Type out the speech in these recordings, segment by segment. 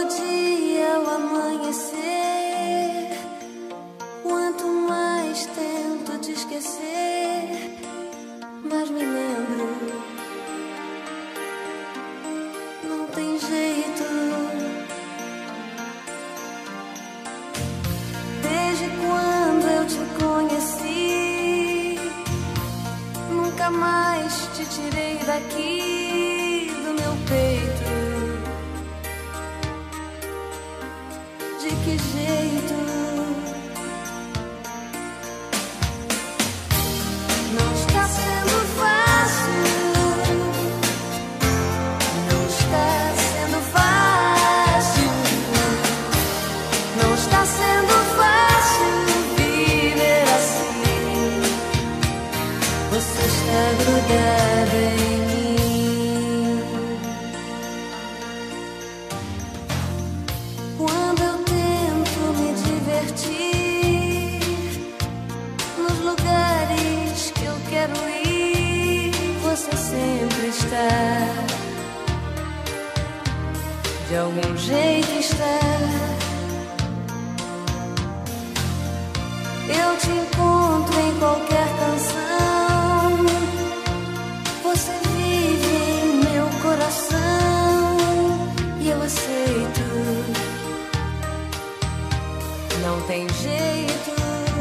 dia ao amanhecer, quanto mais tento te esquecer, mais me lembro. Não tem jeito. Desde quando eu te conheci, nunca mais te tirei daqui do meu peito. De que jeito? Não está sendo fácil. Não está sendo fácil. Não está sendo fácil viver assim. Você está grudada em mim. Quando eu tento me divertir nos lugares que eu quero ir, você sempre está. De algum jeito está. Eu te encontro em qualquer canção. Você vive em meu coração e eu aceito. Não tem jeito.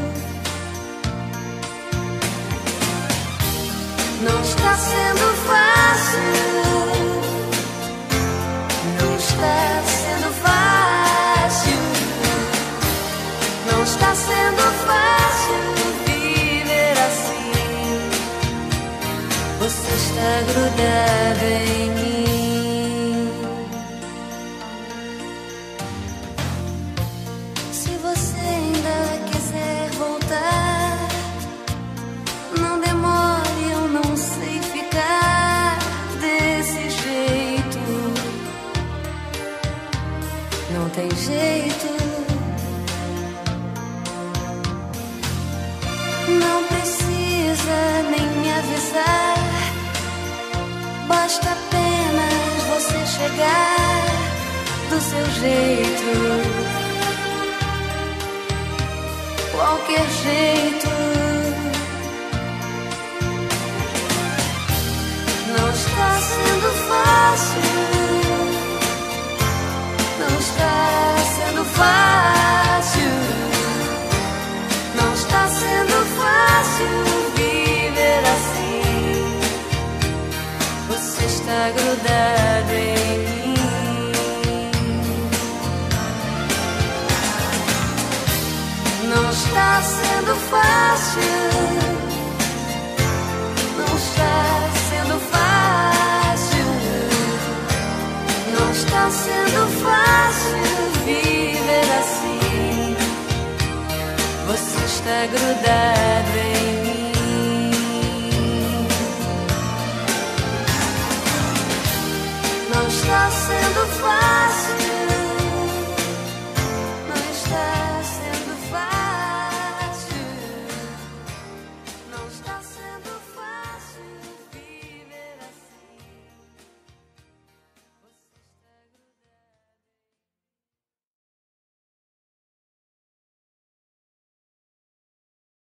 Não está sendo fácil. Não está sendo fácil. Não está sendo fácil viver assim. Você está grudada em mim. Se você ainda quiser voltar, não demore, eu não sei ficar desse jeito. Não tem jeito. Não precisa nem me avisar, basta apenas você chegar do seu jeito. Qualquer jeito. Não está sendo fácil. Não está sendo fácil. Não está sendo fácil viver assim. Você está grudado em mim. Não está sendo fácil. Não está sendo fácil. Não está sendo fácil viver assim. Você está grudado em mim. Não está sendo fácil.